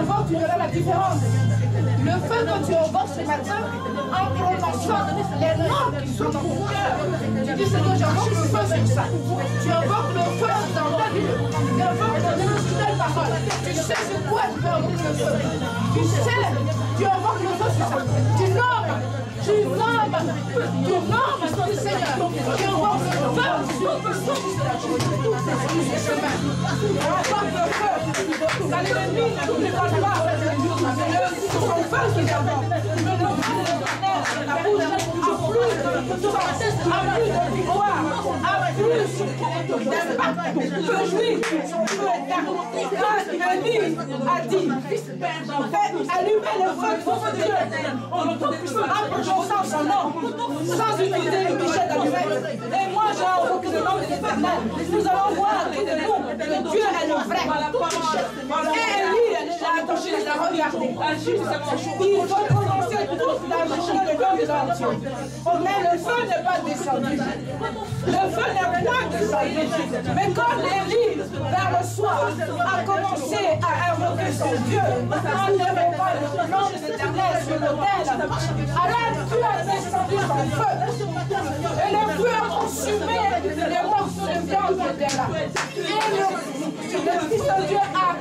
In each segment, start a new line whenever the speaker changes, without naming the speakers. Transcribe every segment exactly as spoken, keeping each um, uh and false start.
invoques, tu verras la différence. Le feu que tu invoques ce matin, en prononçant les noms qui sont dans ton cœur, tu dis Seigneur, j'invoque le feu sur ça. Tu invoques le feu dans ta vie. Tu invoques le feu sur telle parole. Tu sais sur quoi tu peux invoquer le feu. Tu sais, tu invoques le feu sur ça. Tu nommes, tu nommes, tu nommes ton Seigneur. Tu invoques le feu sur ce chemin. Tu invoques le feu. Dans l'ennemi, n'oublie pas de voir. C'est son feu qui invoque. La bouche a plus de victoire, a plus d'impact, peut jouir, son feu éternel. Quand Élie a dit, allumez le feu de Dieu en prononçant son nom, sans utiliser le pichet d'allumette. Et moi j'ai invoqué le nom de l'Éternel. Nous allons voir tout de nous que Dieu est le vrai. Et Élie a touché, il a regardé. Il faut prononcer toute la journée le nom de Dieu. Mais le feu n'est pas descendu. Le feu n'est pas descendu. Mais quand Élie, vers le soir, a commencé à invoquer son Dieu, en invoquant le nom de l'Éternel sur l'autel, alors Dieu a descendu son feu. Et le feu a consumé les morceaux de viande qui étaient là. Et le, le Fils de Dieu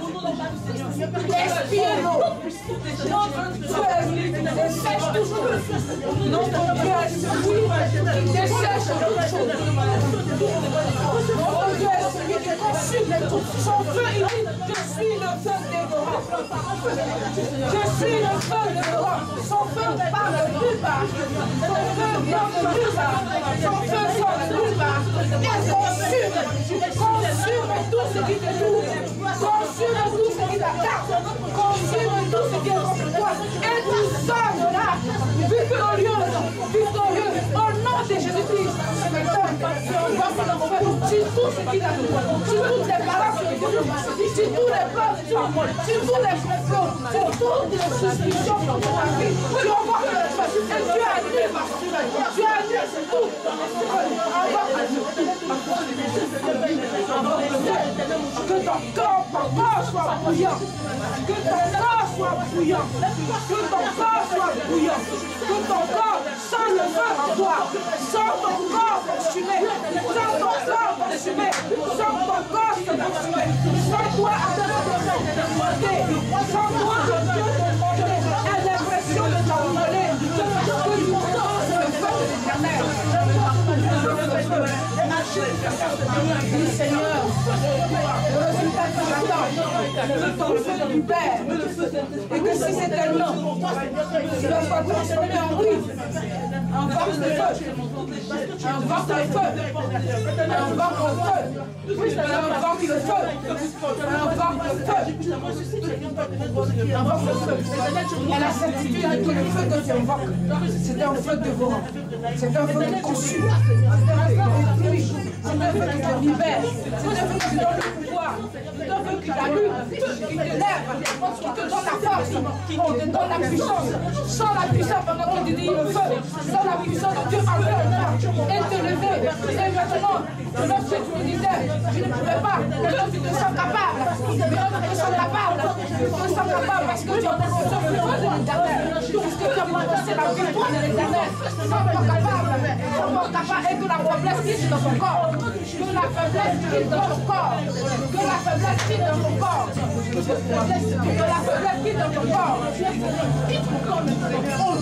a expiré l'eau. Notre Dieu dessèche toujours. Notre Dieu est celui qui dessèche toutes choses. Notre Dieu est celui qui consume tout. Son feu, il dit, je suis le feu dévorant. Je suis le feu dévorant. Son feu ne part de nulle part. Son feu vient de nulle part. Son feu sort de nulle part. Et consume, consume tout ce qui te touche. Consume tout ce qui t'attaque. Consume tout ce qui est contre toi. Et tu sors de là, victorieux, victorieux, au nom de Jésus-Christ. Ce matin, tu envoies ton feu sur tout ce qui t'attaque, sur toutes les paroles que tu dis, sur tous les plans que tu envoies, sur tous les complots, sur toutes les suspicions dans ta vie. Tu envoies le feu et tu annules. Tu annules tout. Envoie le feu. Que ton corps, ton corps soit bouillant. Que ton corps soit bouillant. Que ton corps soit bouillant. Que ton corps sent le feu en toi. Sens ton corps consumé. Sens ton corps consumé. Sens ton corps se consumer. Sens-toi à Dieu de monter. Sens-toi à Dieu de monter. À l'impression de t'envoler. Que tu sens le feu de l'Éternel. Dis Seigneur, le résultat que j'attends, c'est ton feu du Père. Et que si c'est un non, tu dois soit transformé en oui. Envoie le feu. Envoie le feu. Envoie le feu. Envoie le feu. Envoie le feu. Envoie le feu. Et la certitude que le feu que tu invoques, c'est un feu dévorant. C'est un feu qui consume. C'est un feu qui te libère. C'est un feu qui te donne le pouvoir. C'est un feu qui t'allume, qui te lève, qui te donne la force, qui te donne la puissance. Sans la puissance, pendant que tu dis le feu, sans la puissance, Dieu enlève et te lever. Et maintenant, lorsque tu me disais, je ne pouvais pas, maintenant tu te sens capable. Maintenant tu te sens capable. Tu te sens capable parce que tu as prononcé le feu de l'Éternel. Parce que tu as prononcé la victoire de l'Éternel. Sens-toi capable. Sens-toi capable et que la faiblesse quitte dans ton corps. Que la faiblesse quitte dans ton corps. Que la faiblesse quitte dans ton corps. Que la faiblesse quitte dans ton corps.